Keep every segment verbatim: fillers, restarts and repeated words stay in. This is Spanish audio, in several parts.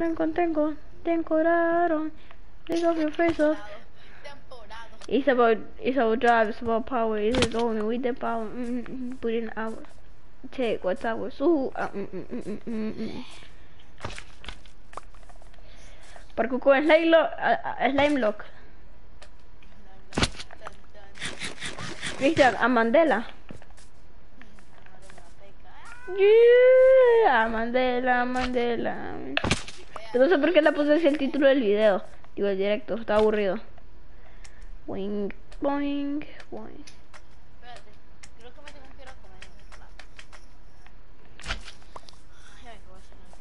tengo, tengo, temporaron. Take off your face off. It's about, it's about drive, it's about power, it's only with the power. Mm, mm, put in hours. Take what's ours. Ooh, uh, mm, mm, mm, mm, mm. Porque con slime lock, uh, slime lock. Cristian, a Mandela. Yeah, a Mandela, a Mandela. No sé por qué le puse así el título del video. Digo, el directo, está aburrido. Boing, boing, boing. Espérate, creo que me tengo que ir a comer en el plato. Ya vengo,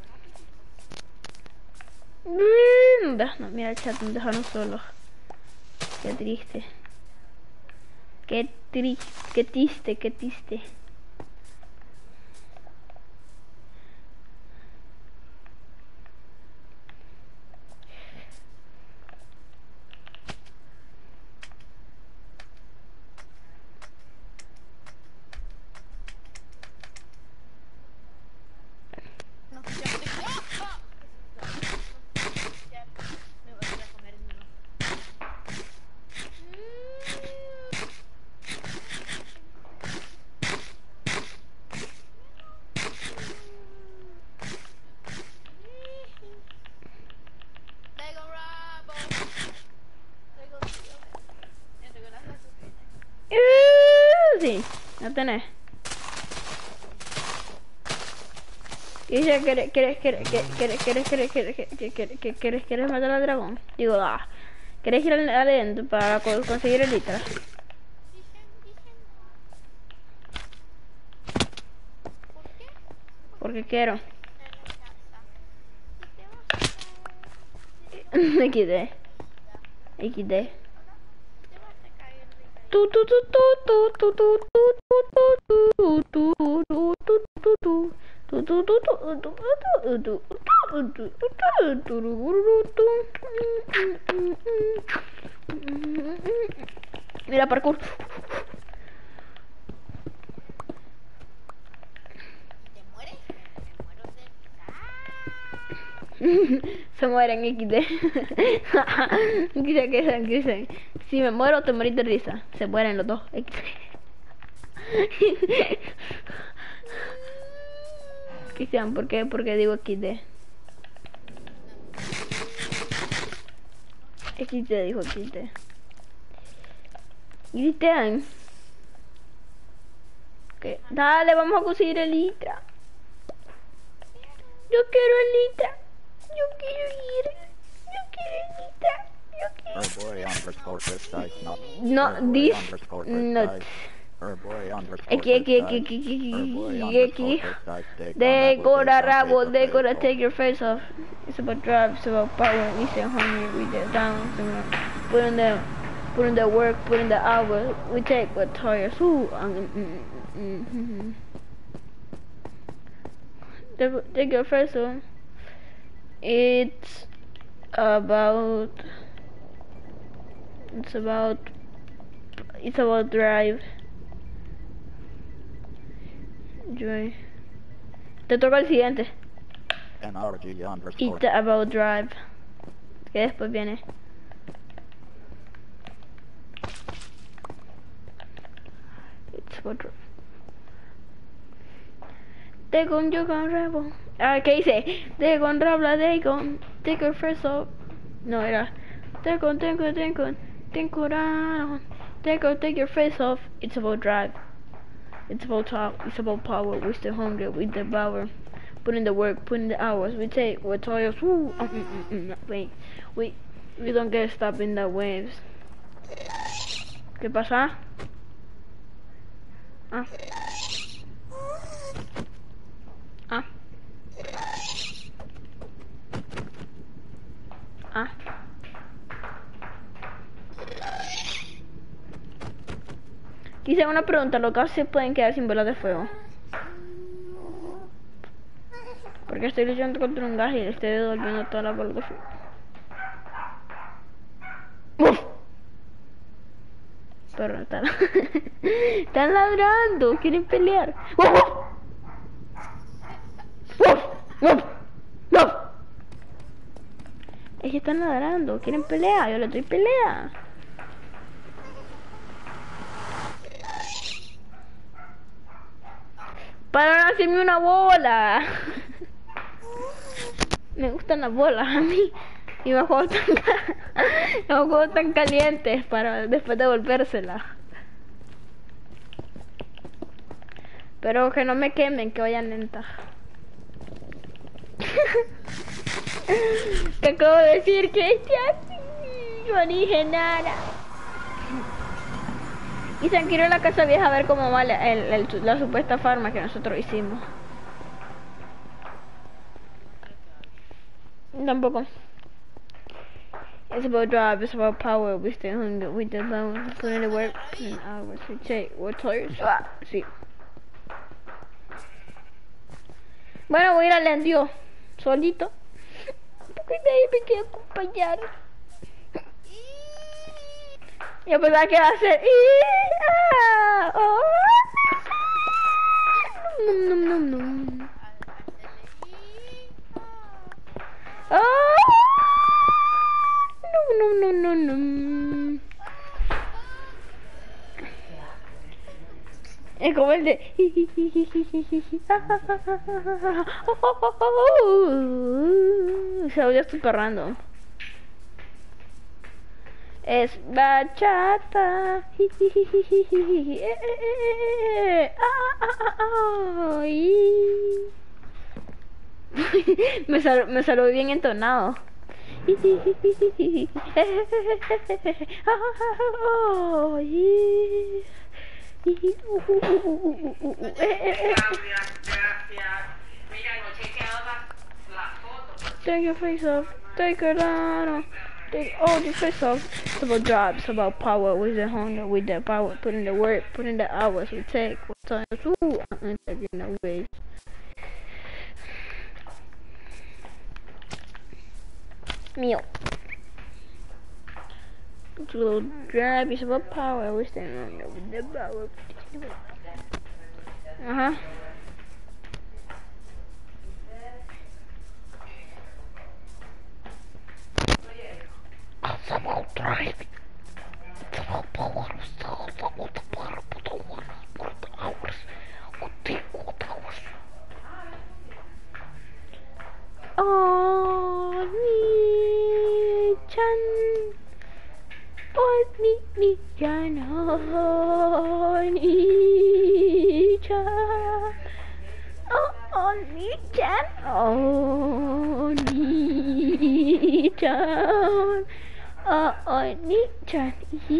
voy a hacer algo rápido. No, mira el chat, nos dejaron solos. Qué triste. Qué triste, qué triste, qué triste. No, ya me tengo- ¡Ah! Ya me voy a ir a comer en mi... Tengo rabo. Tengo tío. Ya tengo las cosas que Uh, sí, no tenés. Y dice, ¿quieres, quieres, quieres, quieres, quieres, quieres, quieres, quieres, quieres, quieres, quieres, quieres matar al dragón? Digo, ah, ¿quieres ir al adentro para co- conseguir el litra? dicen, dicen. ¿Por qué? Porque quiero. En la casa. Y te vas a... Me quité. Me quité. Te vas a caer de caer. Tu tu tu tu tu tu tu tu tu tu tu tu tu tu. Tu, tu, tu, tu, tu, tu, tu, tu, tu, tu, tu, tu. Mira, parkour. ¿Te mueres? Me muero de... Se mueren equis de. Quizá que sean, que sean. Si me muero, te morís de risa. Se mueren los dos. equis de. Cristian, ¿por qué? ¿Por qué digo equis de? equis de dijo equis de. Cristian. Okay. Dale, vamos a conseguir el litra. Yo quiero el litra. Yo quiero ir. Yo quiero el litra. Yo quiero. Herboy underscore precise not. No, Herboy this underscore not. precise. Herboy underscore Aquí, aquí, aquí, precise. aquí, Herboy aquí, aquí. underscore precise. Take They on gonna apple, rabo, take they on gonna face take your face off. It's about drive, it's about power. We say honey, we get down. Put in the, put in the work, put in the hours. We take what tires. Ooh, um, mm, mm, mm, mm. Take your face off. It's about. It's about. It's about drive. Joy. Te toca el siguiente. N R G underscore. It's about drive. Que después viene. It's about drive. They con yo con rabo. Ah, ¿qué dice? They con rabla, they con. Take your first off. No, era. They con, take con, take con. Take on. Take on, take your face off. It's about drive. It's about top. It's about power. We stay hungry. We devour. Put in the work. Put in the hours. We take. We're tired. Woo. Mm, mm, mm, mm. Wait. We we don't get stuck in the waves. ¿Qué pasa? Ah. Ah. Ah. Quise una pregunta, ¿los gatos se pueden quedar sin bolas de fuego? Porque estoy luchando contra un gas y le estoy devolviendo todas las bolas de fuego. ¡Uf! Pero están... están ladrando, quieren pelear. ¡Uf! ¡Uf! ¡Uf! ¡Uf! ellos están ladrando, quieren pelea, yo les doy pelea. Para hacerme una bola. Me gustan las bolas a mí. Y me juego tan, me juego tan calientes para después devolvérselas. Pero que no me quemen, que vayan lentas. Te acabo de decir que esté así. No dije nada. Y se han ido a la casa vieja a ver cómo va la, el, el, la supuesta farma que nosotros hicimos. Tampoco. It's about drive, it's about power. We stay hungry with the bones, put in the work, put in hours. We check, we're tired. Ah, sí. Bueno, voy a ir al Lendio solito. Porque nadie me quiere acompañar. Yo pensaba que iba a hacer. Ah, oh. Num, num, num, num. Oh. No, no, no, no, no. Es como el de... Se oye súper random. Es bachata. me, sal me salió bien entonado. Take your face off, take it down, take all your face off. It's about jobs, it's about power, with the hunger, with the power, put in the work, put in the hours we take, what time to and taking the ways. Mío. It's a little drive, it's about power, we stand on there with the power. Uh-huh. It's about drive. It's about power, it's about the power, put the one, put the hours, put the what hours. Oh, ni chan. Oh, ni ni chan. Oh, ni chan. Oh, oh, ni chan. Oh, ni chan. Oh, oh, ni chan.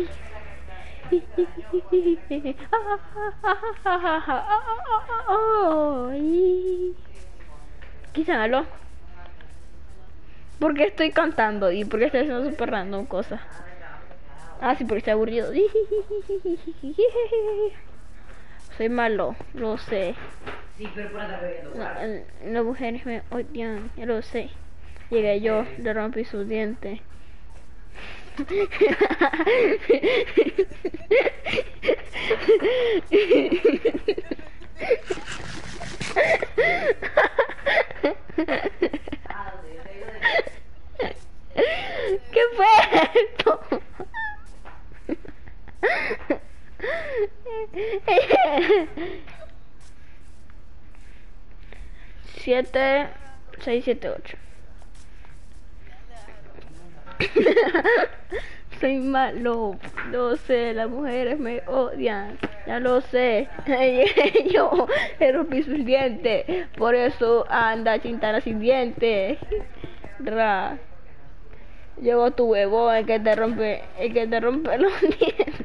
Oh, quítamelo. ¿Por qué estoy cantando? ¿Y por qué estoy haciendo super random cosas? Ah, sí, porque estoy aburrido. Soy malo, lo sé. No, las mujeres me odian, ya lo sé. Llegué yo, le rompí sus dientes. ¿Qué fue esto? Siete, seis, siete, ocho. Soy malo, lo sé, las mujeres me odian, ya lo sé. Yo le rompí sus dientes, por eso anda Chintana sin dientes. Ra. Llegó tu huevo, el que te rompe, el que te rompe los dientes.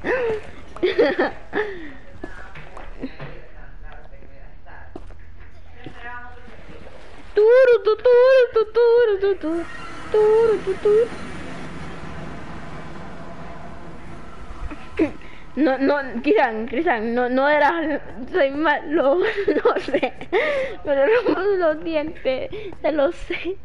Turu, tu, turu, tu, turu, tu, tu, turu, tu, tu. No, no, Cristian, Cristian, no, no era, soy malo, no sé, me le rompo los dientes, ya lo sé.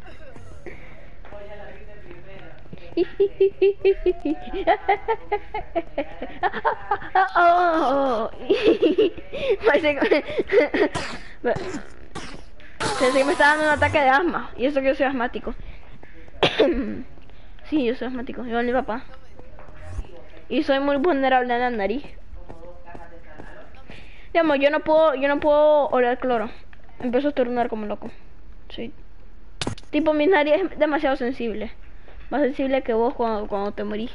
Oh, parece que me está dando un ataque de asma, y eso que yo soy asmático. Sí, yo soy asmático, igual mi papá. Y soy muy vulnerable a la nariz. Digamos, yo no puedo, yo no puedo oler cloro. Empiezo a estornudar como loco. Sí. Tipo, mi nariz es demasiado sensible. Más sensible que vos cuando, cuando te morís.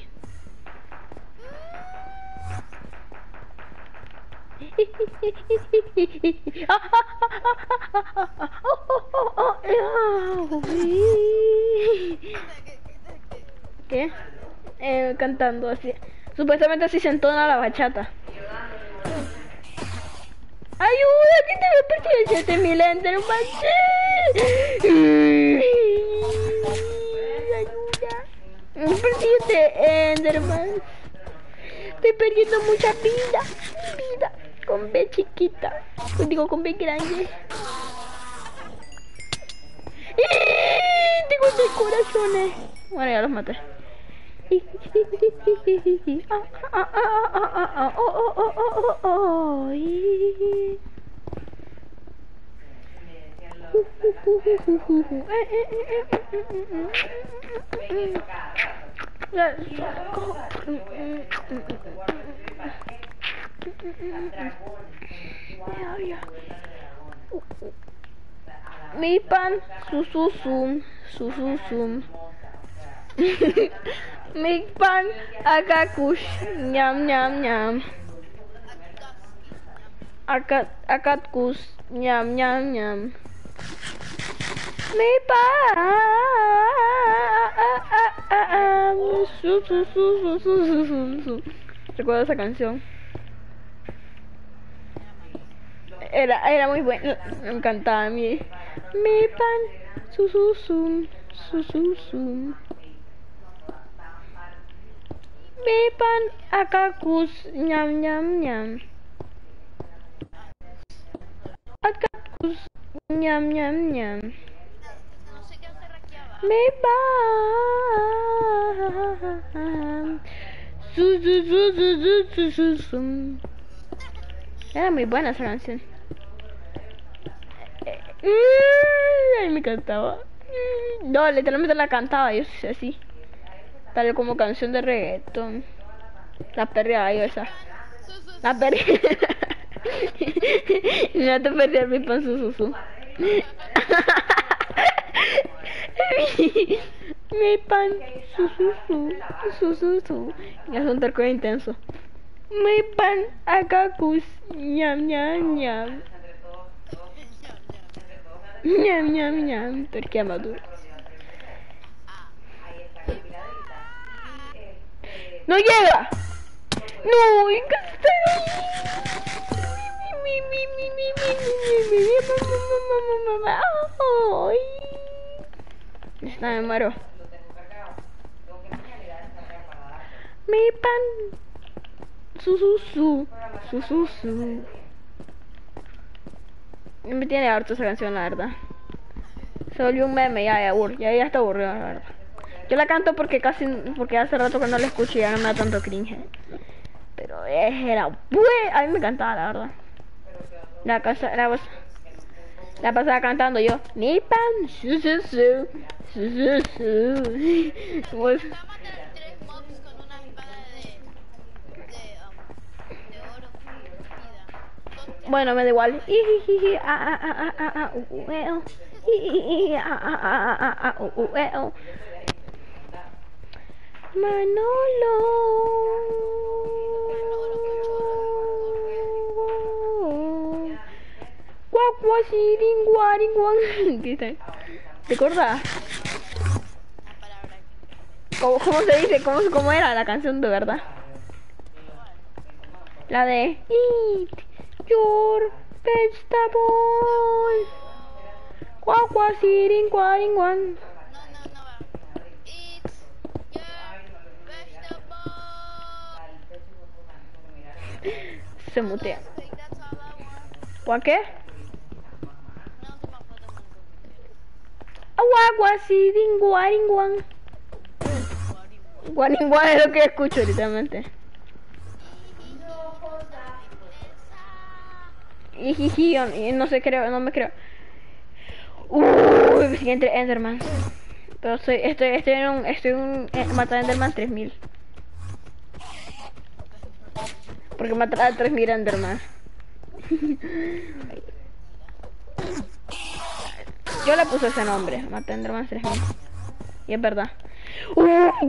¿Qué? Eh, cantando así. Supuestamente así se entona la bachata. ¡Ayuda! ¡Que te me perdí el siete mil Enderman! ¡Ayuda! Me perdí este Enderman. Estoy perdiendo mucha vida. Vida. Con B chiquita. Digo con B grande. Tengo seis corazones. Bueno, ya los maté. Mi pan, su su sum, su su sum. Mi pan, akakush, ñam ñam ñam. Akat, akatkus, ñam ñam ñam. Mi pan, su su su su su su su. Recuerdo esa canción. Era, era muy buena, me encantaba a mí. Mi pan, su su su, su su su. Mi pan, akakus, ñam ñam ñam. Akakus, ñam ñam ñam. No sé qué hacer aquí abajo. Mi pan, su su su su su su su. Era muy buena esa canción. Ay, me cantaba. No, literalmente la cantaba yo así. Tal como canción de reggaeton. La perreaba yo esa. La perreaba. No te perreas mi pan su su su. Mi pan su su su su su su. Es un terco intenso. Mi pan akakus ñam ñam ñam. Ñam ñam ñam. Turquía madura. ¡No llega! ¡No! Mi, mi, mi, mi, mi, mi, mi, mi, está, me muero. Mi pan. Su, su, su. Su, su, su. Me tiene harto esa canción, la verdad. Se volvió un meme, ya, ya, ya, ya está aburrido, la verdad. Yo la canto porque casi, porque hace rato que no la escucho y ya no me da tanto cringe. Pero era buena, a mí me encantaba, la verdad. La casa, la, la pasaba cantando yo. Mi pan, su su su, su su su. Pues, Acá matan tres mobs con una espada de, de, um, de oro vida. bueno, me da igual. Ijijiji, ah, ah, ah, ah, ah, ah, uh, uh, eh, oh. Ijijiji, ah, ah, ah, ah, ah, uh, uh, eh, oh. Manolo. ¿Te acuerdas? Una palabra. ¿Cómo, ¿Cómo se dice? ¿Cómo, ¿Cómo era la canción de verdad? La de Eat your vegetable. Guaguasiringuaringuan. No, no, no va. It's your vegetable. Se mutea. Like, that's all I want. ¿Guau qué? No, se me foto con Guaguasiringuaringuan. Guaringuan es lo que escucho literalmente. Ijiji, yo no sé, creo, no me creo. Uy, siguiente Enderman. Pero estoy, estoy, estoy en un, estoy en un, eh, matar a Enderman tres mil. Porque matar a tres mil Enderman. Yo le puse ese nombre, maté a Enderman tres mil. Y es verdad. ¡Uh!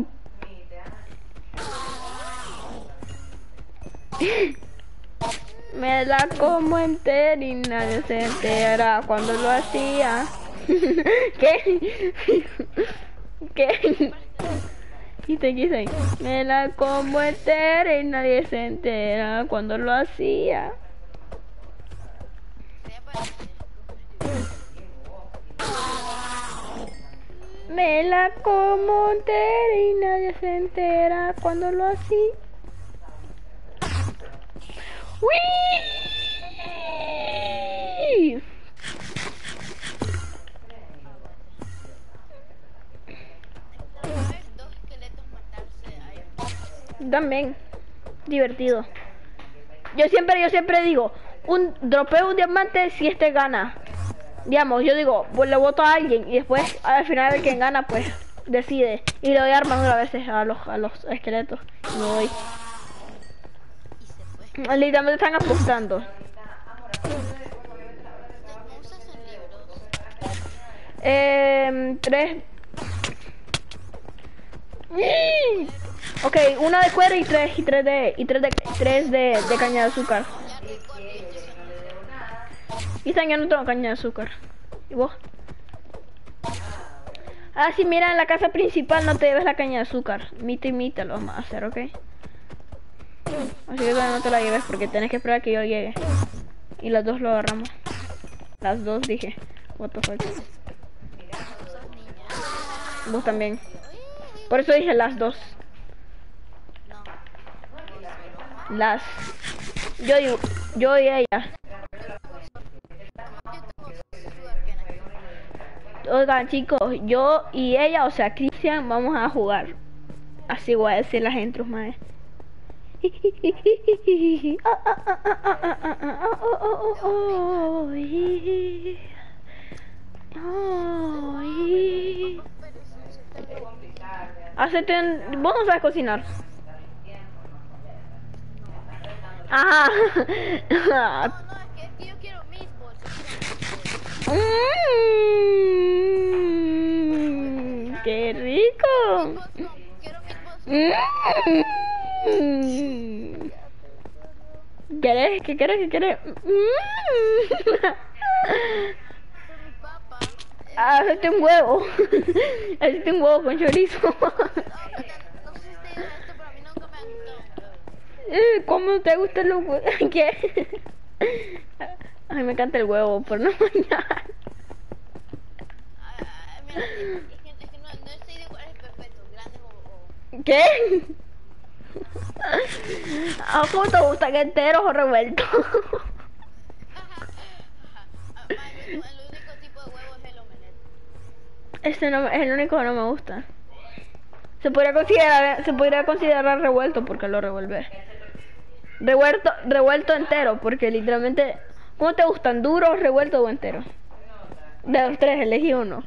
Me la como entera y nadie se entera cuando lo hacía. ¿Qué? ¿Qué? Quise, quise. Me la como entera y nadie se entera cuando lo hacía. Me la como entera y nadie se entera cuando lo hacía. ¡Uy! Dos esqueletos matarse ahí. También divertido. Yo siempre, yo siempre digo, un dropeo un diamante si este gana. Digamos, yo digo, pues le voto a alguien y después al final el que gana pues decide. Y le doy armadura a veces a los a los esqueletos. Y me voy. Literalmente están apostando. ¿No usas en libros? Eh, tres. Ok, una de cuero y tres y tres de y tres de tres de, de caña de azúcar. Ya recuerdo, yo estoy sonando. Y están ya no tengo caña de azúcar. ¿Y vos? Ah, sí, mira, en la casa principal no te lleves la caña de azúcar. Mita y mita lo vamos a hacer, ¿ok? Así que no te la lleves porque tenés que esperar a que yo llegue. Y las dos lo agarramos. Las dos dije. What the fuck. Vos también. Por eso dije las dos. Las. Yo digo, yo y ella. Oigan, chicos, yo y ella, o sea, Cristian, vamos a jugar. Así voy a decir las intros, mae. Hacete un... Vos no sabes cocinar. Ajá. No, no, es que, es que yo quiero meatballs. Mmm, qué rico. Meatballs no, quiero meatballs. Mm. ¿Querés? ¿Qué querés? ¿Qué querés? Mm. Con mi papá. Hacete un huevo. Hacete un huevo con chorizo. No, no sé si te digo esto, pero a mí nunca me han gustado. Eh, ¿Cómo te gusta el huevo? ¿Qué? A mí me encanta el huevo por no mañana. Ah, mira, es que, es que no, no estoy de cuál es el perfecto, grande o... o... ¿Qué? ¿A cómo te gusta? ¿Que enteros o revueltos? El único tipo de huevo es el omelette. Este no, es el único que no me gusta. Se podría considerar, se podría considerar revuelto porque lo revuelve. Revuelto, revuelto entero, porque literalmente, ¿cómo te gustan? ¿Duros, revueltos o enteros? De los tres, elegí uno.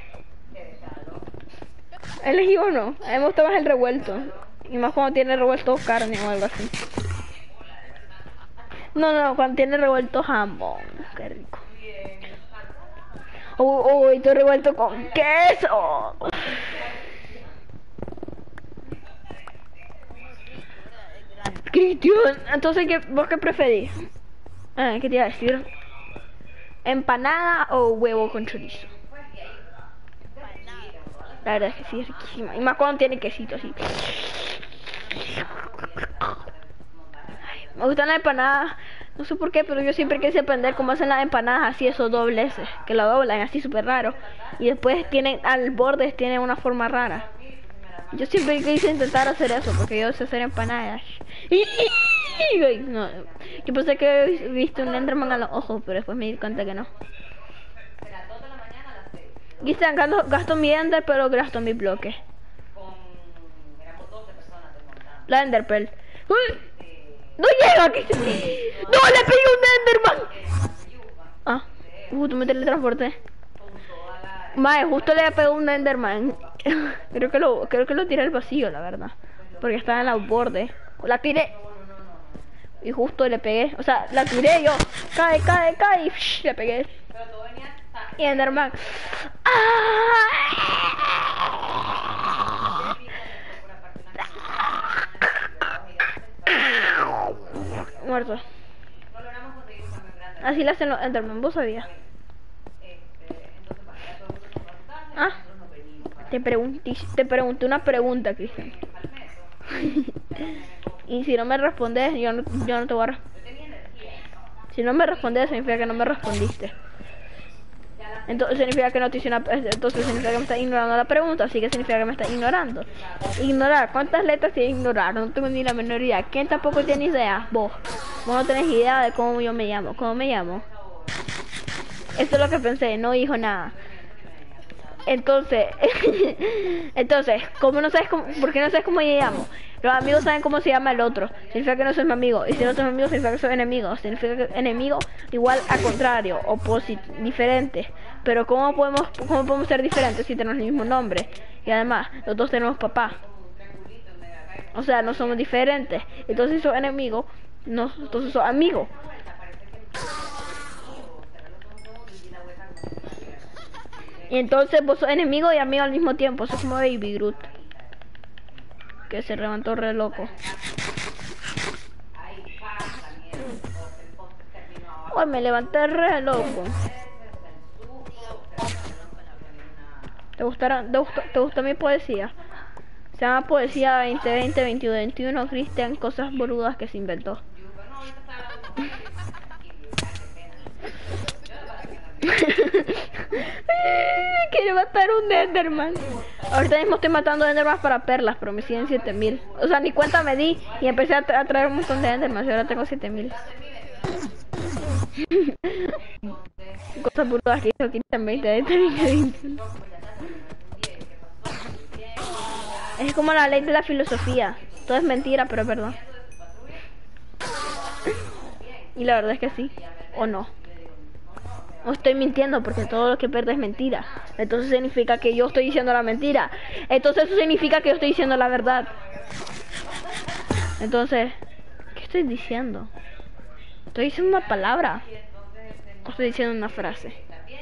Elegí uno. A mí me gusta más el revuelto. Y más cuando tiene revuelto carne o algo así. No, no, cuando tiene revuelto jamón. Qué rico. Uy, uy, estoy revuelto con queso. Cristian, entonces, ¿qué, ¿vos qué preferís? Ah, ¿qué te iba a decir? ¿Empanada o huevo con chorizo? La verdad es que sí, es riquísima. Y más cuando tiene quesito así. Ay, me gustan las empanadas. No sé por qué, pero yo siempre quise aprender cómo hacen las empanadas así, esos dobleces. Que lo doblan así súper raro. Y después tienen, al borde tienen una forma rara. Yo siempre quise intentar hacer eso, porque yo sé hacer empanadas. No, yo pensé que viste un Enderman a los ojos, pero después me di cuenta que no. Cristian, gasto, gasto mi Ender, pero gasto mi bloque. La Enderpearl. ¡Uy! ¡No llega! ¿Qué? ¡No! ¡Le pegué un Enderman! Ah, uh, tú me teletransporté. Mae, justo le pegó un Enderman. creo que lo creo que lo tiré al vacío, la verdad. Porque estaba en la borde. La tiré. Y justo le pegué. O sea, la tiré yo. Cae, cae, cae. Y psh, le pegué. Y Enderman. Muerto. Así le hacen los Enderman, vos sabías. Ah, te pregunté, te pregunté una pregunta, Cristian. Y si no me respondes, yo no, yo no te voy a responder. Si no me respondes, significa que no me respondiste. Entonces significa que no te hice una, entonces significa que me estás ignorando la pregunta, así que significa que me estás ignorando. Ignorar, ¿cuántas letras tiene ignorar? No tengo ni la menor idea. ¿Quién tampoco tiene idea? Vos. Vos no tenés idea de cómo yo me llamo. ¿Cómo me llamo? Esto es lo que pensé, no dijo nada. Entonces, entonces, ¿cómo no sabes cómo, por qué no sabes cómo yo llamo? Los amigos saben cómo se llama el otro. Significa que no soy mi amigo. Y si no soy mi amigo, significa que soy enemigo. Significa que enemigo igual a contrario, opósito, diferente. Pero ¿cómo podemos, cómo podemos ser diferentes si tenemos el mismo nombre? Y además, los dos tenemos papá. O sea, no somos diferentes. Entonces, si sos enemigo, no, entonces sos amigo. Y entonces vos sos enemigo y amigo al mismo tiempo. Sos como Baby Groot, que se levantó re loco. Uy, me levanté re loco. ¿Te gustaron, te gustó, te gustó mi poesía? Se llama Poesía veinte veinte veintiuno veintiuno Cristian, cosas boludas que se inventó. Quiero matar un Enderman. Ahorita mismo estoy matando Enderman para perlas, pero me siguen siete mil. O sea, ni cuenta me di y empecé a, tra a traer un montón de Enderman y ahora tengo siete mil. Cosas burdas que hizo aquí en veinte veinte veintiuno. Es como la ley de la filosofía. Todo es mentira, pero es verdad. Y la verdad es que sí. ¿O no? No estoy mintiendo porque todo lo que pierdo es mentira. Entonces significa que yo estoy diciendo la mentira. Entonces eso significa que yo estoy diciendo la verdad. Entonces, ¿qué estoy diciendo? ¿Estoy diciendo una palabra? ¿O estoy diciendo una frase?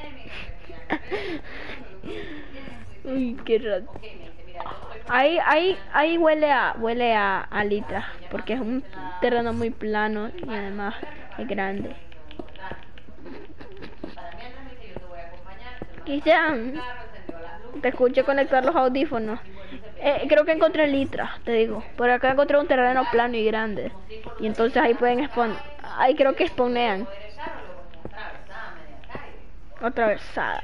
Uy, qué rato. Ahí, ahí, ahí huele a, huele a, a litra, porque es un terreno muy plano y además es grande. Cristian, te escuché conectar los audífonos. Eh, creo que encontré litra, te digo. Por acá encontré un terreno plano y grande. Y entonces ahí pueden spawn. Ahí creo que spawnean. Atravesada.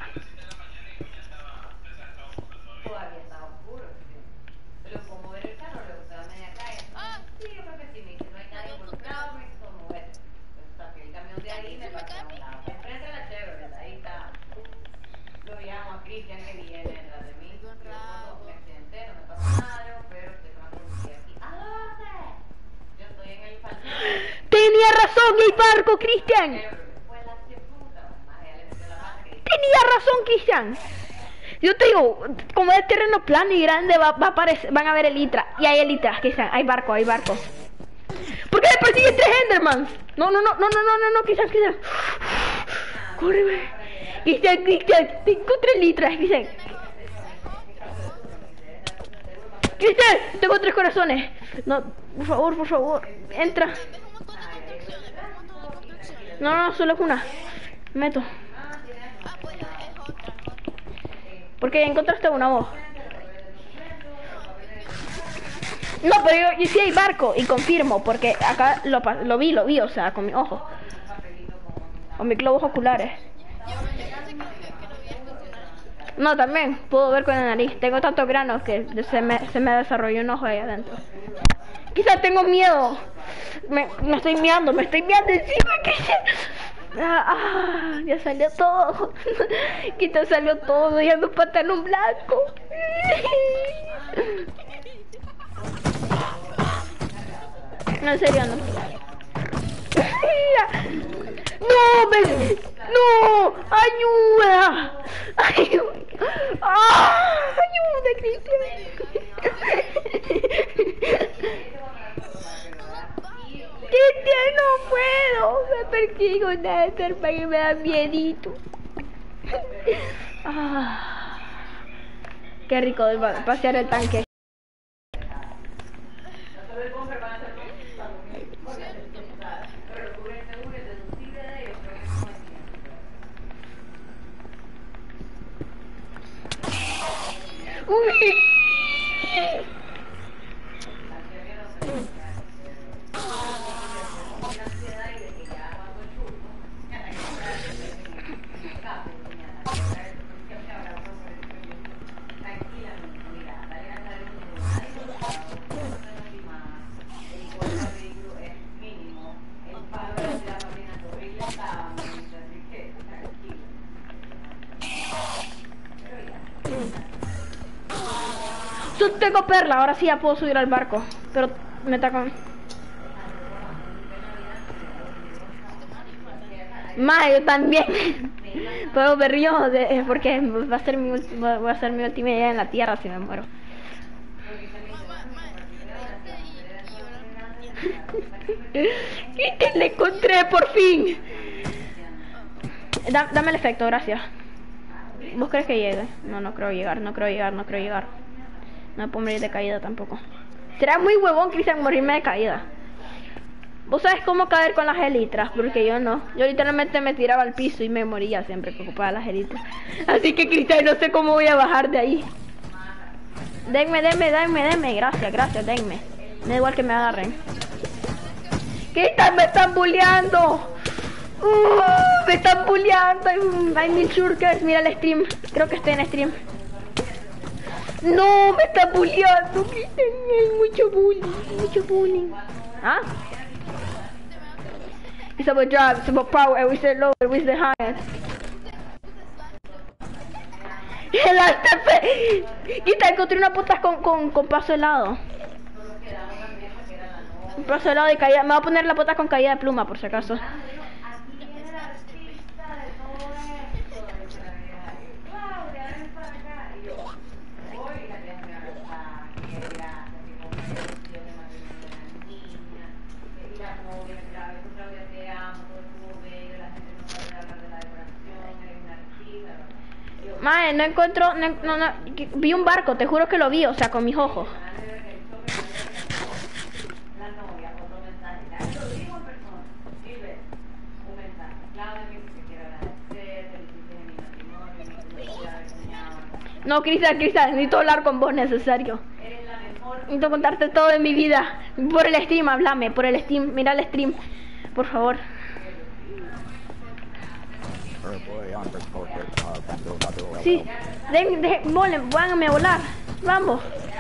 Tenía razón el barco, Cristian. Tenía razón, Cristian. Yo te digo, como es terreno plano y grande, va, va a aparecer, van a ver el litra. Y hay el litra, Cristian, hay barco, hay barco. ¿Por qué me persiguen tres Endermans? No, no, no, no, no, no, no, no, Cristian, Cristian. Córreme. Cristian, Cristian, tengo tres litras, Cristian. Cristian, tengo tres corazones. No, por favor, por favor, entra. No, no, solo es una. Meto. Porque encontraste una voz. No, pero yo, yo sí hay barco y confirmo, porque acá lo, lo vi, lo vi, o sea, con mi ojo. Con mis globos oculares. No, también puedo ver con la nariz. Tengo tantos granos que se me, se me desarrolló un ojo ahí adentro. Quizás tengo miedo. Me, me estoy miando, me estoy miando encima. Ah, ah, ya salió todo. Quizás salió todo. Ya me pantalón blanco. No, en serio, no. No, me... ¡No! ¡Ayuda! ¡Ayuda! ¡Ah! ¡Ayuda, Cristian! ¡Cristian, no puedo! Me persigo Nether porque me da miedito. Ah, qué rico de pasear el tanque. Uy. Yo tengo perla, ahora sí ya puedo subir al barco, pero me atacan. Más, yo también. Pero me río de, porque va a ser mi última, voy a hacer mi última idea en la tierra si me muero. Y te la encontré por fin. Da, dame el efecto, gracias. ¿Vos crees que llegue? No, no creo llegar, no creo llegar, no creo llegar. No me puedo morir de caída tampoco. Será muy huevón, Cristian, morirme de caída. Vos sabes cómo caer con las elitras, porque yo no. Yo literalmente me tiraba al piso y me moría siempre que ocupaba las elitras. Así que, Cristian, no sé cómo voy a bajar de ahí. Denme, denme, denme, denme. Gracias, gracias, denme. Me da igual que me agarren. Cristian, me están bulleando. Uh, me están bulleando. Hay, hay mil shurkers. Mira el stream. Creo que estoy en stream. No, me están bulleando. Cristian, hay mucho bullying. Mucho bullying. ¿Ah? It's about drive, it's about power, and we said lower, we said higher. El A T P. Quita, encontré una puta con, con, con paso helado. Un paso helado de caída. Me voy a poner la puta con caída de pluma, por si acaso. Madre, no encuentro, no, no, no, vi un barco, te juro que lo vi, o sea, con mis ojos. No, Cristian, Cristian, necesito hablar con vos, necesario. Necesito contarte todo de mi vida. Por el stream, háblame, por el stream, mira el stream, por favor. Sí, den, de, volen, váyanme a volar. Vamos.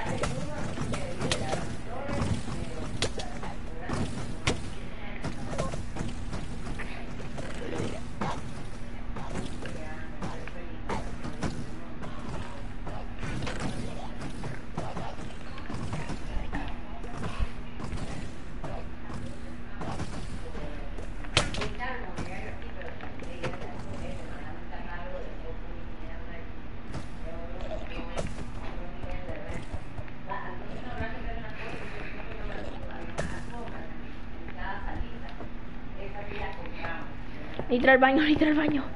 Entra al baño, entra al baño.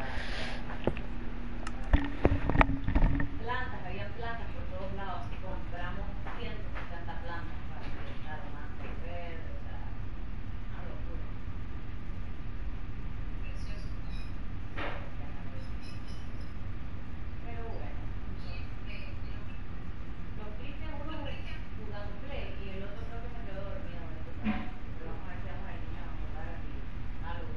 Plantas, había plantas por todos lados y compramos ciento setenta plantas para que estaran más verdes, o sea, una locura. Precioso. Pero bueno, los Cristian, uno jugando play y el otro creo que se quedó dormido. Pero vamos a ver si vamos a ir a jugar aquí algo.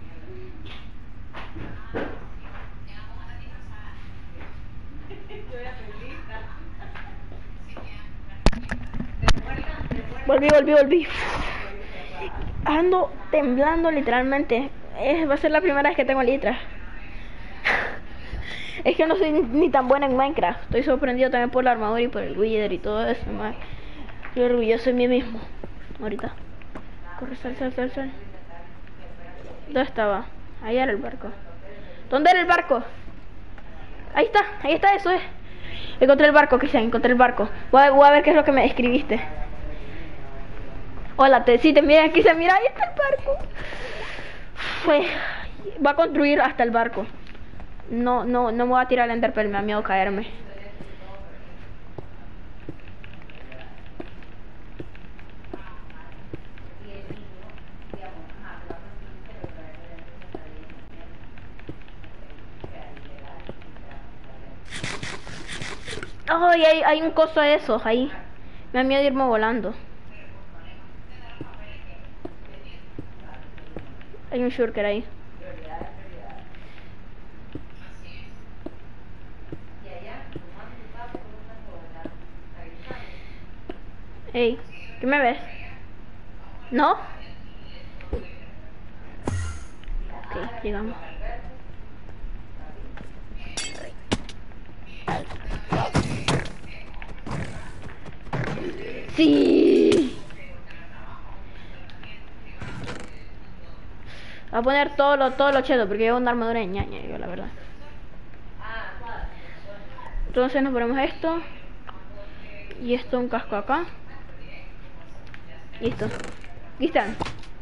Volví, volví, volví. Ando temblando literalmente. Es, va a ser la primera vez que tengo litras. Es que no soy ni tan buena en Minecraft. Estoy sorprendido también por la armadura y por el wither y todo eso. Man. Estoy orgulloso de mí mismo. Ahorita. Corre, sal, sal, sal, sal. ¿Dónde estaba? Ahí era el barco. ¿Dónde era el barco? Ahí está, ahí está, eso es. Encontré el barco, Cristian, encontré el barco. Voy a, voy a ver qué es lo que me escribiste. Hola, te, sí, te mira, Cristian, mira, ahí está el barco. Pues, va a construir hasta el barco. No, no, no me voy a tirar al Enderpearl, me da miedo caerme. Ay, hay, hay un coso de esos ahí. Me da miedo irme volando. Hay un shulker ahí. Hey, ¿qué me ves? ¿No? Ok, llegamos. Sí. Voy a poner todo lo, todo lo cheto porque llevo una armadura de ñaña, yo la verdad. Entonces nos ponemos esto. Y esto, un casco acá. Listo. Aquí están.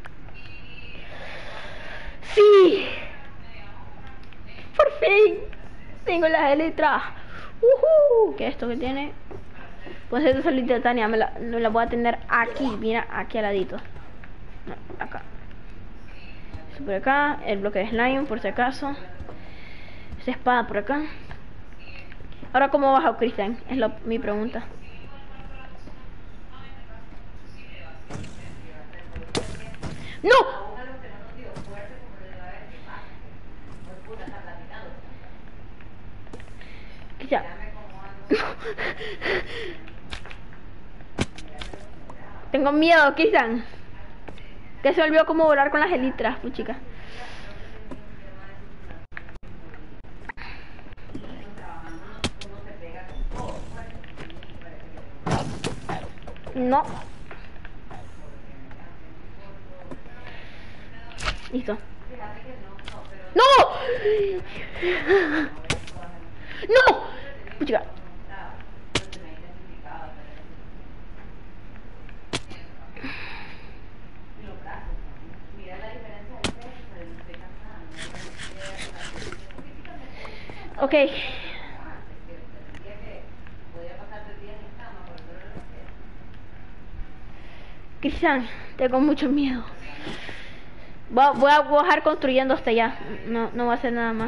¡Sí! ¡Por fin! Tengo las elitras. ¡Uhú! ¿Qué es esto que tiene? Pues esta es la Titania. Me la, me la voy a tener aquí. Mira, aquí al ladito. No, acá. Esto por acá. El bloque de slime, por si acaso. Esta espada por acá. Ahora, ¿cómo bajo, Cristian? Es lo, mi pregunta. ¡No! Ya. Tengo miedo, Cristian. Que se olvidó cómo volar con las elitras, puchica. No. Listo. ¡No! ¡No! Puchica. Ok. Cristian, tengo mucho miedo. Voy a, voy a bajar construyendo hasta allá. No, no voy a hacer nada más.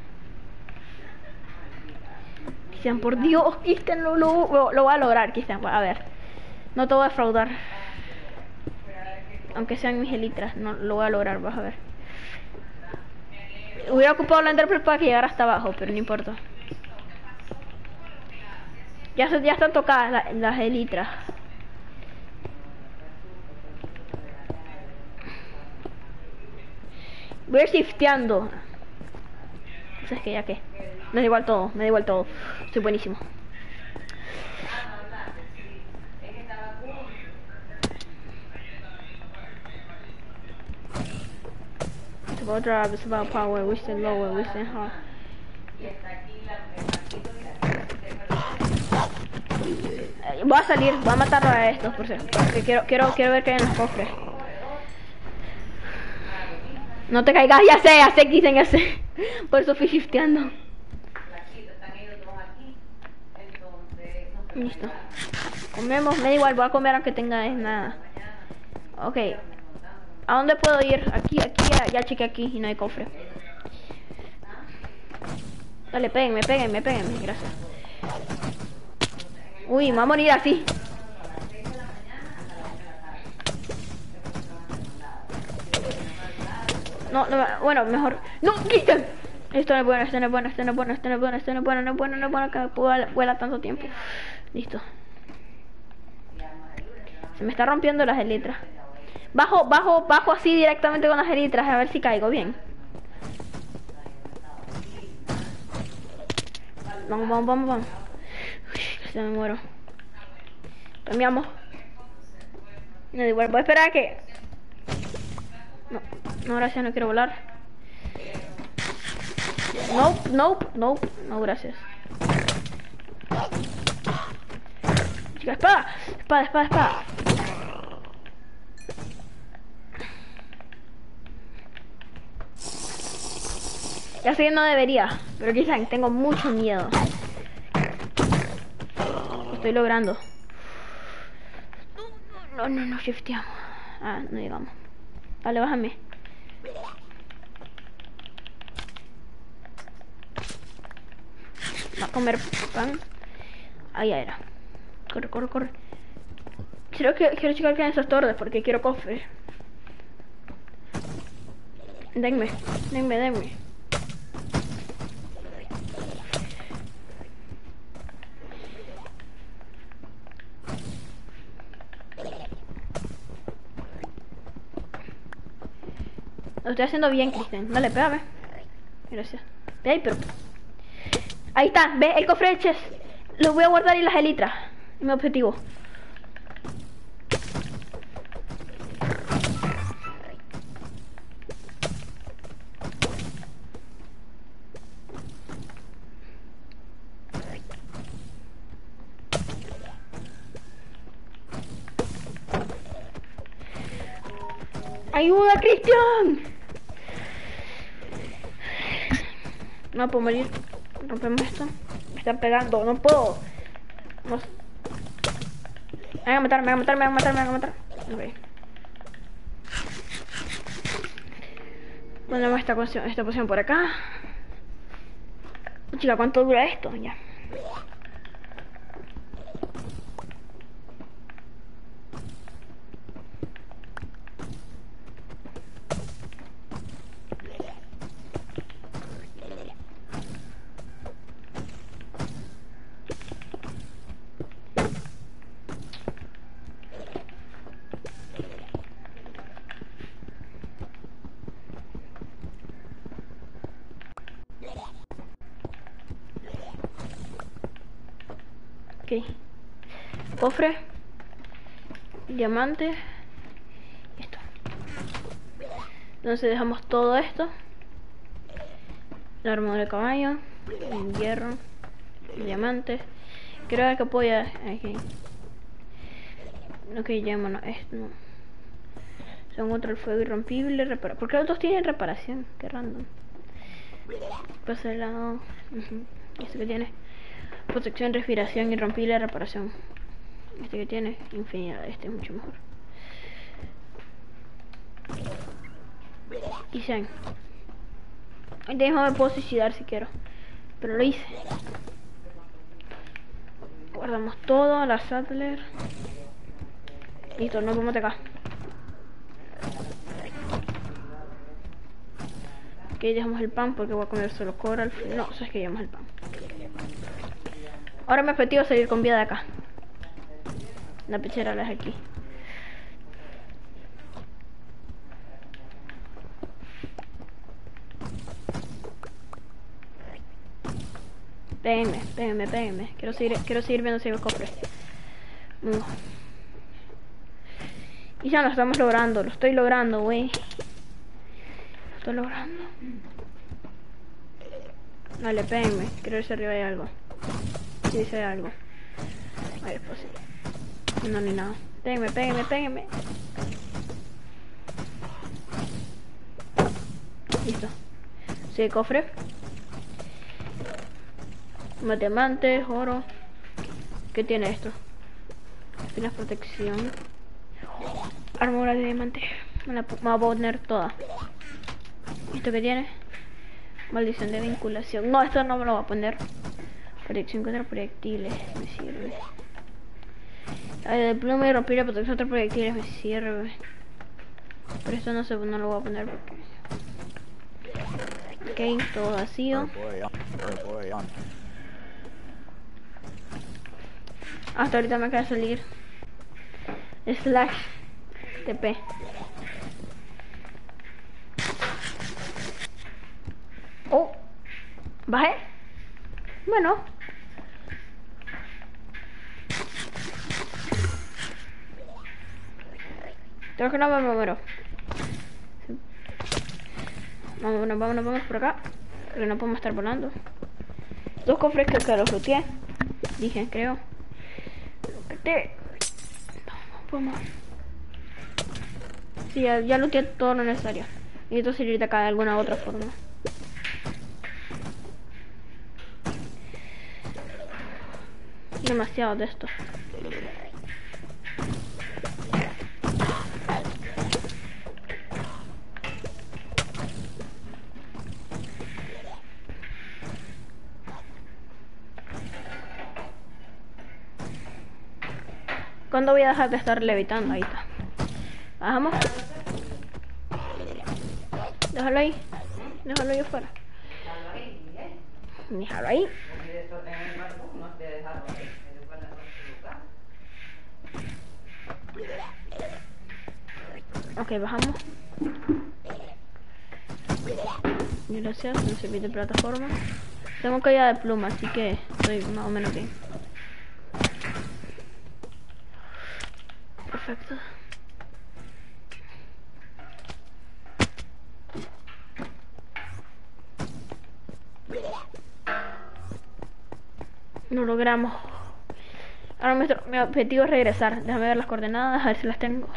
Cristian, por Dios, Cristian, lo, lo, lo, lo voy a lograr, Cristian. A ver, no te voy a defraudar. Aunque sean mis elitras, no lo voy a lograr, vas a ver. Hubiera ocupado la Enderpearl para que llegara hasta abajo, pero no importa. Ya, ya están tocadas la, las elitras. Voy a ir shifteando. O sea, es que ya que. Me da igual todo, me da igual todo. Soy buenísimo. It's about drive, it's about power, we stand lower, we stand high. Voy a salir, voy a matar a estos por ser. Porque quiero, quiero, quiero ver qué hay en los cofres. No te caigas, ya sé, ya sé, dicen, ya sé. Por eso fui shifteando. Listo. Comemos, me da igual, voy a comer aunque tenga nada. Ok. ¿A dónde puedo ir? Aquí, aquí, ya, ya chequé aquí y no hay cofre. Dale, péguenme, péguenme, péguenme, gracias. Uy, me va a morir así. No, no, bueno, mejor. ¡No, quita! Esto no es bueno, esto no es bueno, esto no es bueno, esto no es bueno, esto no es bueno, no es bueno, no es bueno que pueda vuela tanto tiempo. Listo. Se me está rompiendo las elitras. Bajo, bajo, bajo así directamente con las elitras a ver si caigo bien. Vamos, vamos, vamos, vamos. Uy, se me muero. Cambiamos. No, igual, voy a esperar a que... No, no, gracias, no quiero volar. Nope, nope, nope. No, gracias. Chica, espada. Espada, espada, espada. Ya sé que no debería, pero quizás tengo mucho miedo. Lo estoy logrando. No, no, no, shifteamos. Ah, no llegamos. Vale, bájame. Va a comer pan. Ahí ya era. Corre, corre, corre. Quiero, que, quiero checar que hay esos torres porque quiero cofres. Denme, denme, denme. Lo estoy haciendo bien, Cristian. Dale, pégame. Gracias. Ve ahí, pero... Ahí está, ve el cofre de chest. Lo voy a guardar en las elitras. Es mi objetivo. ¡Ayuda, Cristian! No puedo morir. Rompemos esto. Me están pegando. No puedo. No. Me van a matar, me van a matar, me van a matar, me van a matar. Ok. Ponemos esta poción, esta poción por acá. Chica, ¿cuánto dura esto? Ya. Ok. Cofre. Diamante. Esto. Entonces dejamos todo esto. La armadura de caballo. El hierro. El diamante. Quiero ver que puedo ya. Aquí. Ok, ya, bueno, esto no. Son contra el fuego irrompible. Repara. ¿Por qué los dos tienen reparación? Qué random. Pasa el lado. Uh-huh. Este que tiene. Protección, respiración, irrompible, reparación. Este que tiene, infinidad. Este es mucho mejor. Y sean. Ahorita mismo me puedo suicidar si quiero. Pero lo hice. Guardamos todo, la Saddler. Listo, nos vamos de acá. Ok, dejamos el pan porque voy a comer solo coral. No, sabes que llevamos el pan. Ahora mi objetivo es salir con vida de acá. La pechera la dejé aquí. Péguenme, péguenme, péguenme. Quiero seguir, quiero seguir viendo si hay cofres. No. Y ya lo estamos logrando, lo estoy logrando, güey. Lo estoy logrando. Dale, péguenme. Quiero ver si arriba hay algo. Si dice algo. A ver, pues sí. No, ni nada. Péguenme, péguenme, péguenme. Listo. Sí, cofre. Diamantes, oro. ¿Qué tiene esto? Tiene protección. Armadura de diamante. Me la me voy a poner toda. ¿Esto qué tiene? Maldición de vinculación. No, esto no me lo voy a poner. Protección contra proyectiles. Me sirve. El pluma y romper la protección contra proyectiles me sirve. Pero esto no sé, no lo voy a poner porque... Ok, todo vacío. Hasta ahorita me acaba de salir slash T P. Oh, bajé. Bueno, creo que no me muero. Vámonos, vámonos, vámonos por acá. Porque no podemos estar volando. Dos cofres que, que los looteé. Dije, creo. Looteé. No, no podemos. Sí, ya, ya looteé todo lo necesario. Necesito salir de acá de alguna otra forma. Demasiado de esto. ¿Cuándo voy a dejar de estar levitando? Ahí está. Bajamos. Déjalo ahí. Déjalo ahí afuera. Déjalo ahí, ¿eh? Déjalo ahí. Porque esto en el barco no te dejaron ahí, que después le pones tu lugar. Ok, bajamos. Gracias, no sirve de plataforma. Tengo caída de pluma, así que estoy más o menos bien. Perfecto. Lo logramos. Ahora nuestro, mi objetivo es regresar. Déjame ver las coordenadas, a ver si las tengo.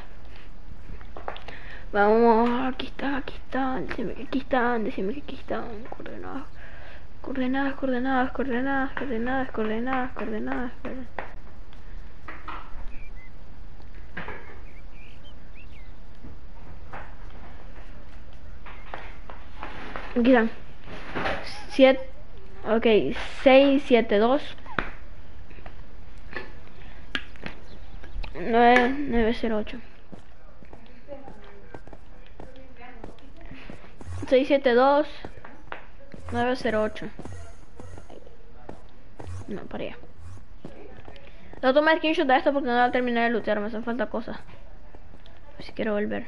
Vamos, aquí está, aquí están. Decime que aquí están, decime que aquí están. Coordenadas. Coordenadas, coordenadas, coordenadas, coordenadas, coordenadas, coordenadas, coordenadas. Aquí están. siete. Ok, seis, siete, dos. nueve, nueve, cero, ocho. seis, siete, dos. nueve, cero, ocho. No, para allá. No tomé screenshot de esto porque no voy a terminar de lootear, me hacen falta cosas. Si quiero volver.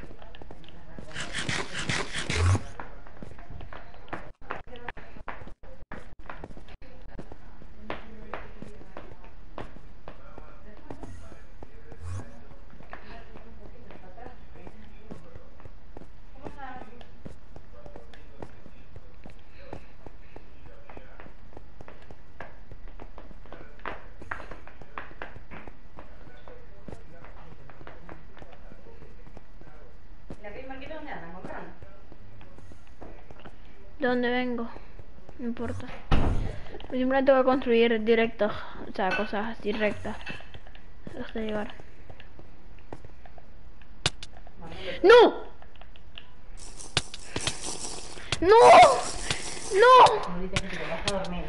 ¿Y aquí Marquito dónde andan comprando? ¿De dónde vengo? No importa. Yo simplemente voy a construir directos, o sea, cosas así rectas hasta llegar. ¡No! ¡No! ¡No! No dices que te vas a dormir.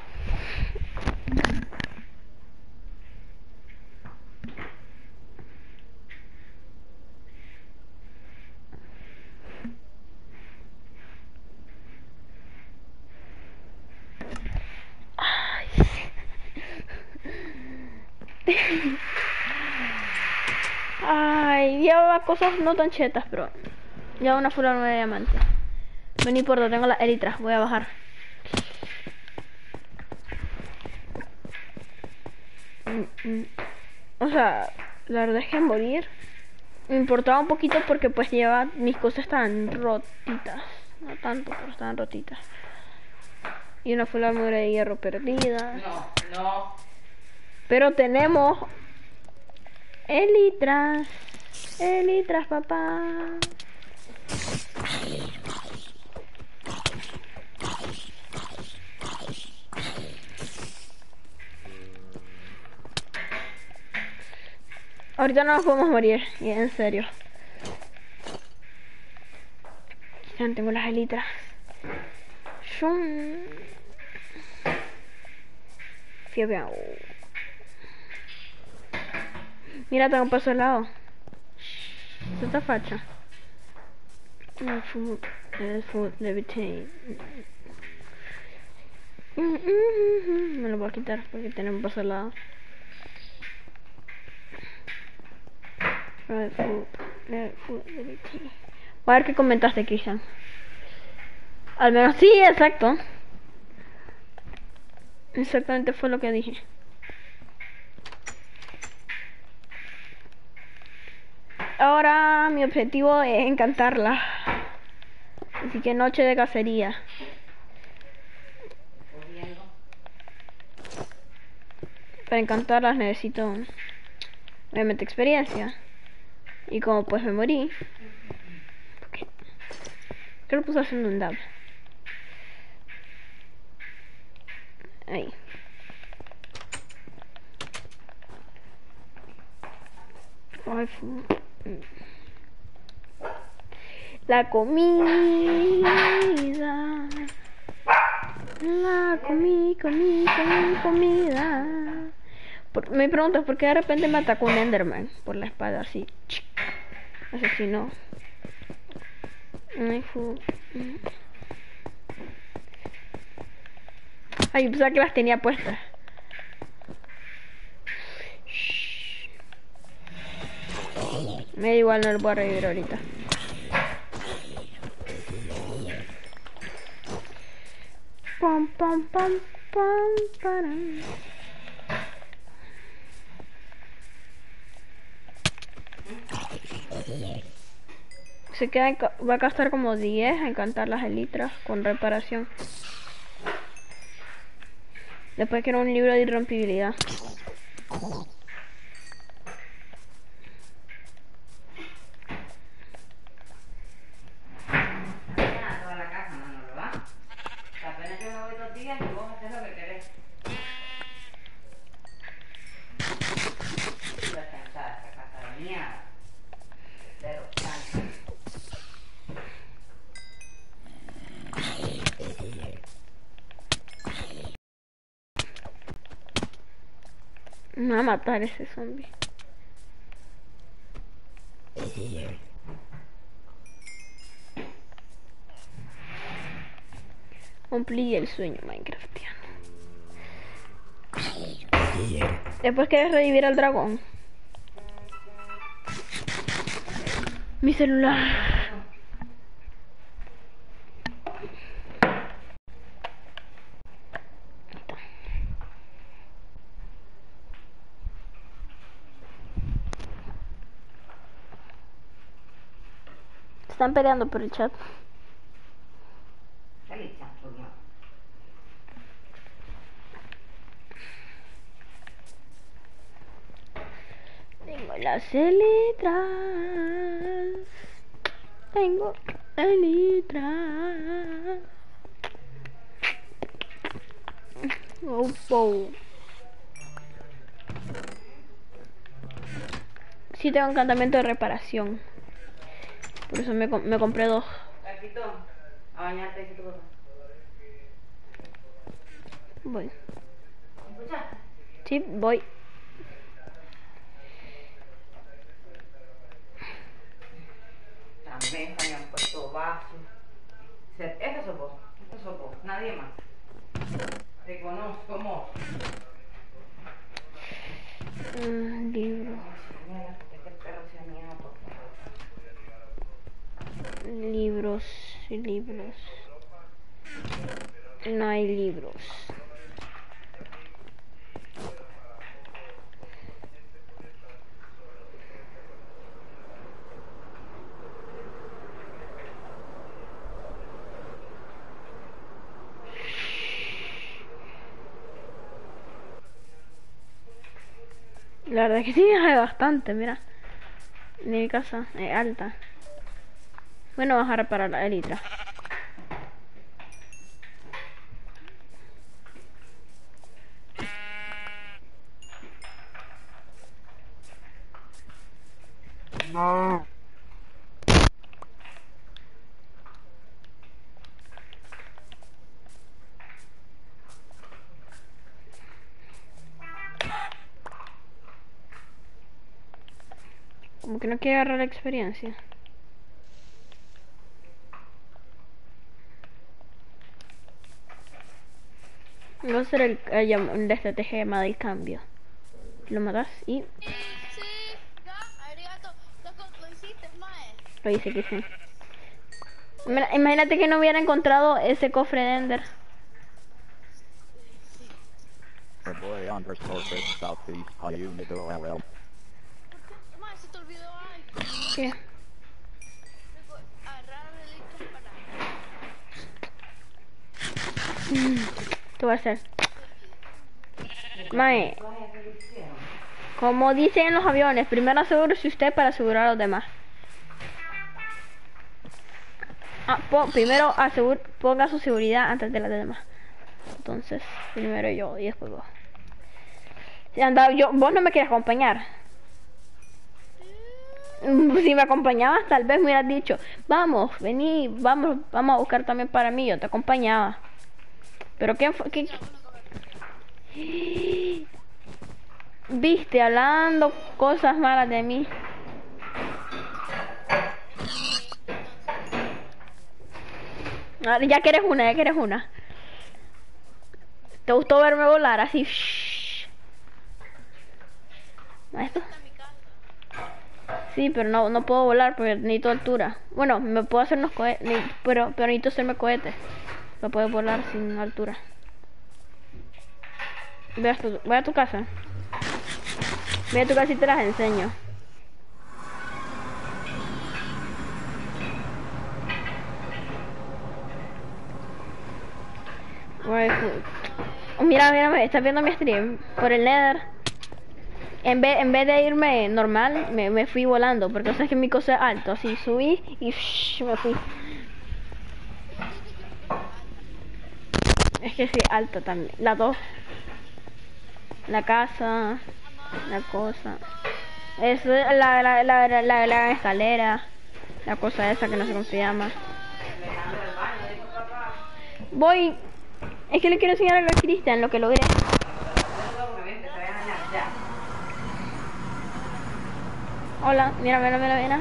Ay, llevaba cosas no tan chetas, pero lleva una full arma de diamante. No, no importa, tengo las elitras, voy a bajar. Mm, mm. O sea, la verdad es que morir me importaba un poquito porque pues lleva mis cosas estaban rotitas. No tanto, pero estaban rotitas. Y una full armadura de hierro perdida. No, no. Pero tenemos elitras. Elitras, papá. Ahorita no nos podemos morir, y en serio. Ya tengo las elitras. Shum. Fío bien. Mira, tengo un paso al lado. Esta facha. No, food, uh, food, levitate. Me lo voy a quitar porque tiene un paso al lado. Right, food, uh, food, levitate. Voy a ver qué comentaste, Cristian. Al menos sí, exacto. Exactamente fue lo que dije. Ahora mi objetivo es encantarla. Así que noche de cacería. Para encantarlas necesito, obviamente, experiencia. Y como pues me morí, porque creo que puse haciendo un dab. Ahí. Ay, fu- La comida. La comí, comí, comí, comida. Por, me pregunto por qué de repente me atacó un Enderman por la espada así. Asesinó. Ay, fu- Ay, pensaba que las tenía puestas. Shh. Me da igual, no lo voy a revivir ahorita. Pam, pam, pam, pam, param. Se queda, en ca- va a gastar como diez a encantar las elitras con reparación. Después quiero un libro de irrompibilidad. Mañana toda la casa, Manolo, ¿va? Apenas yo me voy dos días y vos haces lo que querés. Descansar, esta casa de mierda. Cero chance. Me va a matar ese zombie. Cumplí el sueño minecraftiano. Después quieres revivir al dragón. Mi celular. Están peleando por el chat. Feliz chanchullo. Tengo las elitras. Tengo elitras. Oh, oh. Sí tengo encantamiento de reparación. Por eso me, com- me compré dos. Paquito, a bañarte, dice tu cosa. Voy. ¿Escuchaste? Sí, voy. También se han puesto vasos. Este sos vos, este sos vos, nadie más. Te conozco, mo. Mm, libro. Mira, que el perro se ha miado por favor. Libros. Libros. No hay libros. La verdad es que sí, hay bastante, mira. Mi casa es alta. Bueno, vamos a reparar la elitra. No. Como que no quiere agarrar la experiencia. Voy a hacer el, el llam- la estrategia llamada el cambio. Lo matas y Sí, sí, ya, arigato. Lo, lo hiciste, mae. lo hice que sí. Mira, imagínate que no hubiera encontrado ese cofre de Ender. Her boy underscore Chris Southeast. How you need to L L. ¿Por qué? Mae, se te olvidó algo. ¿Qué? Luego, agarrar reliquias para... ¿Qué voy a hacer? Mae, Como dicen en los aviones, primero asegúrese usted para asegurar a los demás. Ah, po- primero asegure, ponga su seguridad antes de la de demás. Entonces, primero yo y después vos. Si anda, yo, vos no me quieres acompañar. Mm, Si me acompañabas, tal vez me hubieras dicho, vamos, vení, vamos, vamos a buscar también para mí. Yo te acompañaba. Pero ¿quién fue? ¿Qué- qué- Viste, hablando cosas malas de mí. Ah, ya quieres una, ya quieres una. ¿Te gustó verme volar así? Shhh. ¿Esto? Esta es mi casa. Sí, pero no, no puedo volar porque necesito altura. Bueno, me puedo hacer unos cohetes, pero, pero necesito hacerme cohetes. No puedo volar sin altura. Ve a tu, ve a tu casa. Ve a tu casa y te las enseño. Ay, ju- Mira, mira, me estás viendo mi stream por el Nether. En vez, en vez de irme normal, me, me fui volando, porque sabes que mi cosa es alto, así subí y shh, me fui. Es que sí, alto también. Las dos. La casa, la cosa. Es la, la, la, la, la, la escalera. La cosa esa que no sé cómo se llama. Voy. Es que le quiero enseñar algo a Cristian, lo que logré. Hola, mira, mira, mira, mira.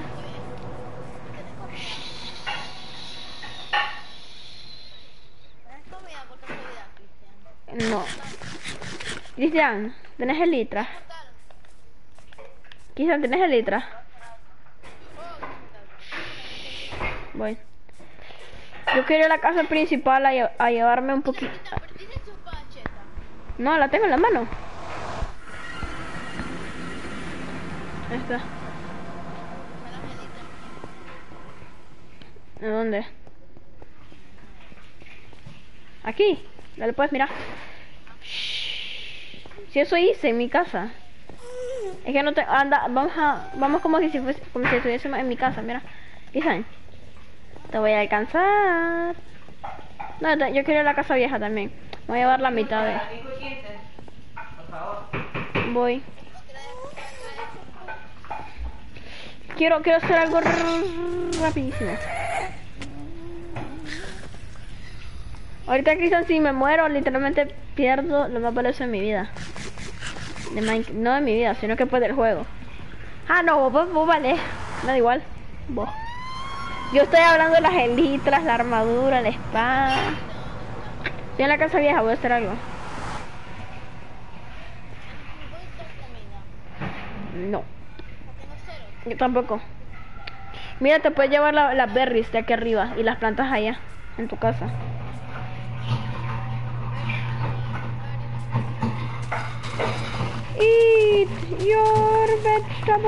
¿Tenés comida por casualidad, Cristian? No. Cristian, ¿tenés el litra? Mortal. Cristian, ¿tenés el litra? Oh, mortal. Voy. Yo quiero ir a la casa principal a, lle- a llevarme un poquito. Cristian, perdiste tu espadacheta. No, la tengo en la mano. Ahí está. Me la medita. ¿De dónde? Aquí. Dale pues, mira. Si eso hice en mi casa. Es que no te anda, vamos a, vamos como si fuese, como si estuviésemos en mi casa, mira. Dicen, te voy a alcanzar. No, te- yo quiero ir a la casa vieja también. Voy a llevar la mitad de. Por favor. Voy. Quiero, quiero hacer algo r- rapidísimo. Ahorita, Cristian, si me muero, literalmente pierdo lo más valioso de mi vida. De Minecraft, no de mi vida, sino que pues del juego. Ah, no, vos, vos vale. Me da igual. Vos. Yo estoy hablando de las elitras, la armadura, la espada. Estoy en la casa vieja, voy a hacer algo. ¿Puedes dar comida? No, No tengo cero. yo tampoco. Mira, te puedes llevar la- las berries de aquí arriba y las plantas allá, en tu casa. Eat your vegetables.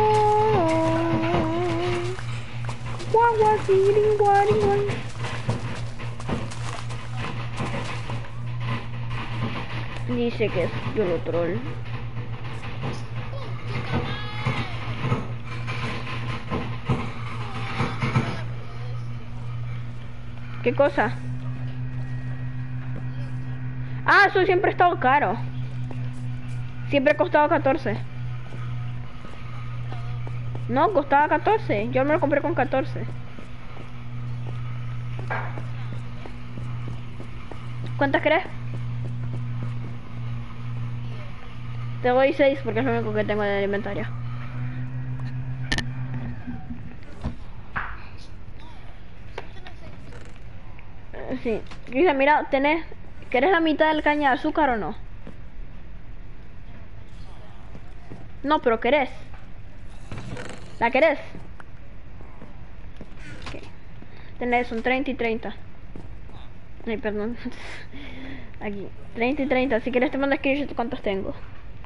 What was eating what he was. Dice que es yo lo troll. ¿Qué cosa? Ah, eso siempre ha estado caro. Siempre ha costado catorce. No, costaba catorce. Yo me lo compré con catorce. ¿Cuántas crees? Te doy seis porque es lo único que tengo en el inventario. Eh, Sí. Cristian, mira, tenés... ¿Querés la mitad del caña de azúcar o no? No, pero ¿querés? ¿La querés? Ok. Tenés, son treinta y treinta. Ay, perdón. Aquí, treinta y treinta. Si querés te mando screenshot cuántos tengo.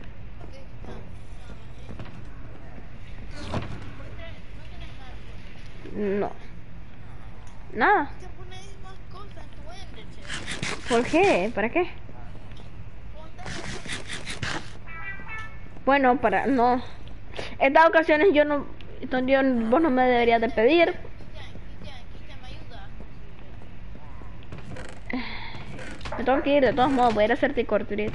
No. Nada. Te pones más cosas en tu Ender, che. ¿Por qué? ¿Para qué? Ponte Bueno, para, no. Estas ocasiones yo no, entonces yo, vos no me deberías de pedir. Cristian, Cristian, Cristian, ¿me ayuda? Me tengo que ir de todos modos, voy a ir a hacer tricortrit.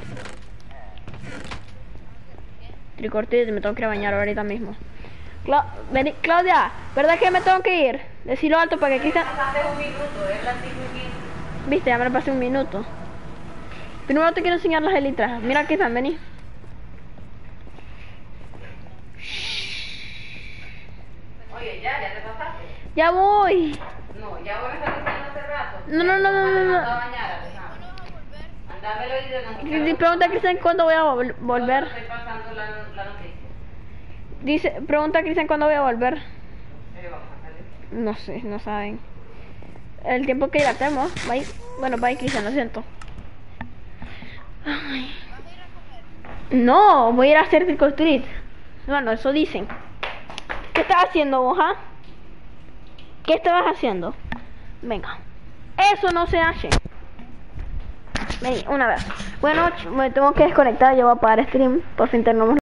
Tricortrit, me tengo que ir a bañar ahorita mismo. Cla vení, Claudia, ¿verdad que me tengo que ir? Decilo alto para que Cristian... Pasaste un minuto, es las cinco y quince. Viste, ya me lo pasé un minuto. Primero te quiero enseñar las elitras. Mira, Cristian, vení. Oye, ya, ya te pasaste. Ya voy. No, ya voy a estar diciendo hace rato. No, no, no, no, no, no. Anda a bañar, Alejandro. Andámelo y de Y- y Pregunta a Cristian cuándo voy a vol- volver. Estoy pasando la, la noticia. Dice, pregunta a Cristian cuándo voy a volver. Eh, vamos a salir. No sé, no saben. El tiempo que dilatemos. Bye. Bueno, bye, Cristian, lo siento. Ay. No, voy a ir a hacer trick or treat. Bueno, eso dicen. ¿Qué estás haciendo vos, ah? ¿Qué estabas haciendo? Venga. Eso no se hace. Ven, una vez. Bueno, me tengo que desconectar. Yo voy a apagar stream. Por fin terminamos.